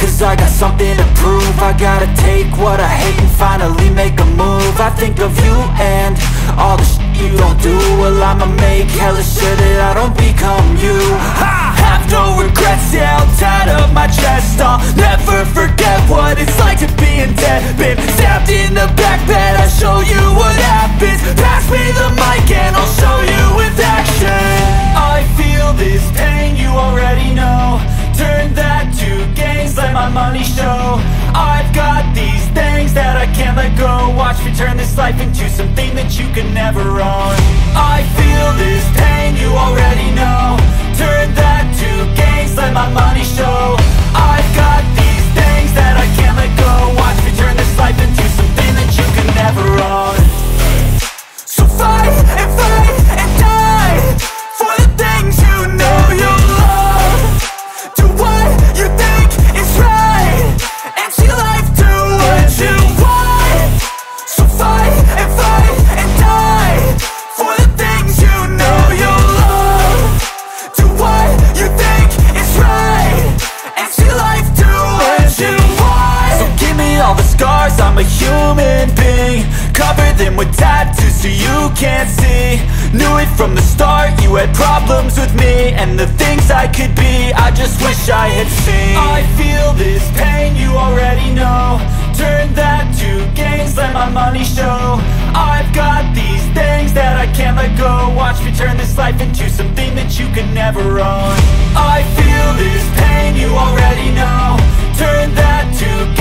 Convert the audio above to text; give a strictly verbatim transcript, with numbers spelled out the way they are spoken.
cause I got something to prove. I gotta take what I hate and finally make a move. I think of you and all the shit you don't do. Well, I'ma make hella sure that I don't become you. I have no regrets, yeah, I'll tie up my chest. I'll never forget what it's like to be in debt. Been stabbed in the back bed, I'll show you what happens. Pass me the mic and I'll show you with action. I feel this pain, you already know. Turn that to gains, let my money show. I've got these things that I can't let go. Watch me turn this life into something that you can never own. I feel this pain, you already know. Turn that to gains, let my money show. I've got these things that I can't let go. Watch me turn this life into something that you can never own. So fight and fight and die for the things you know you love. Do what you think is right and see life do what you want. So fight and fight and die for the things you know you love. Do what you think is right and see life do what you want. So give me all the scars, I'm a human being. Cover them with tattoos so you can't see. Knew it from the start, you had problems with me and the things I could be, I just wish I had seen. I feel this pain, you already know. Turn that to gains, let my money show. I've got these things that I can't let go. Watch me turn this life into something that you can never own. I feel this pain, you already know. Turn that to